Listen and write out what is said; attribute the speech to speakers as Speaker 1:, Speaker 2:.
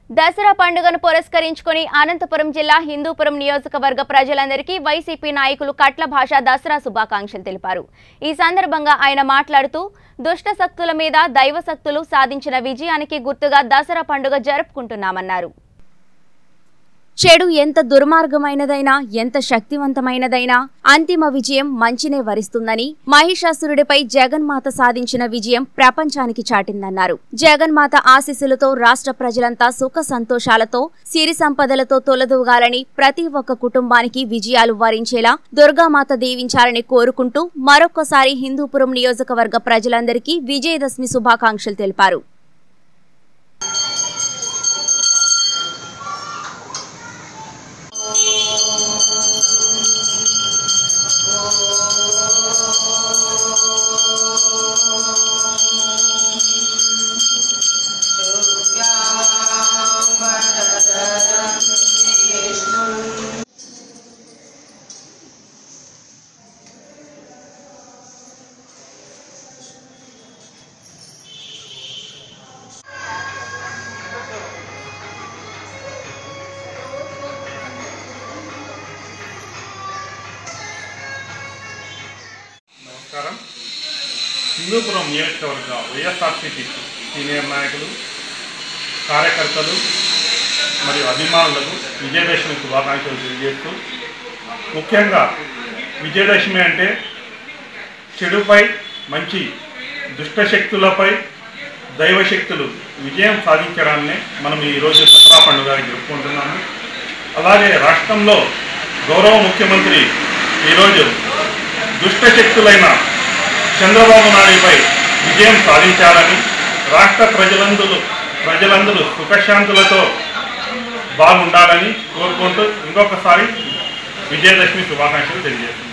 Speaker 1: దసరా పండుగను పురస్కరించుకొని అనంతపురం జిల్లా హిందూపురం నియోజకవర్గ ప్రజలందరికీ వైసీపీ నాయకులు కట్ల భాష దసరా శుభాకాంక్షలు తెలిపారు। ఈ సందర్భంగా ఆయన మాట్లాడుతూ దుష్ట శక్తుల మీద దైవ శక్తులు సాధించిన విజయానికి గుర్తుగా దసరా పండుగ జరుపుకుంటున్నామన్నారు। చెడు ఎంత దుర్మార్గమైనదైనా ఎంత శక్తివంతమైనదైనా అంతిమ విజయం మంచినే వరిస్తుందని మహిషాసురుడిపై జగన్మాత సాధించిన విజయం ప్రపంచానికి చాటిందన్నారు। జగన్మాత ఆశీస్సులతో రాష్ట్ర ప్రజలంతా సుఖ సంతోషాలతో సిరి సంపదలతో తొలదూగాలని ప్రతి ఒక్క కుటుంబానికి విజయాలు వరించేలా దుర్గామాత దీవించాలని కోరుకుంటూ మరొక్కసారి హిందూపురం నియోజకవర్గ ప్రజలందరికీ విజయదశమి శుభాకాంక్షలు తెలిపారు।
Speaker 2: నమస్కారం। హిందూపురం నియోజకవర్గ వైఎస్ఆర్సీపీ సీనియర్ నాయకులు కార్యకర్తలు మరియు అభిమానులకు విజయదశమి శుభాకాంక్షలు తెలియజేస్తూ, ముఖ్యంగా విజయదశమి అంటే చెడుపై మంచి దుష్టశక్తులపై దైవశక్తులు విజయం సాధించడాన్ని మనం ఈరోజు దసరా పండుగ జరుపుకుంటున్నాము। అలాగే రాష్ట్రంలో గౌరవ ముఖ్యమంత్రి ఈరోజు దుష్టశక్తులైన చంద్రబాబు నాయుడుపై విజయం సాధించాలని, రాష్ట్ర ప్రజలందరూ సుఖశాంతులతో బాగుండాలని కోరుకుంటూ ఇంకొకసారి విజయదశమి శుభాకాంక్షలు తెలియజేస్తున్నాను।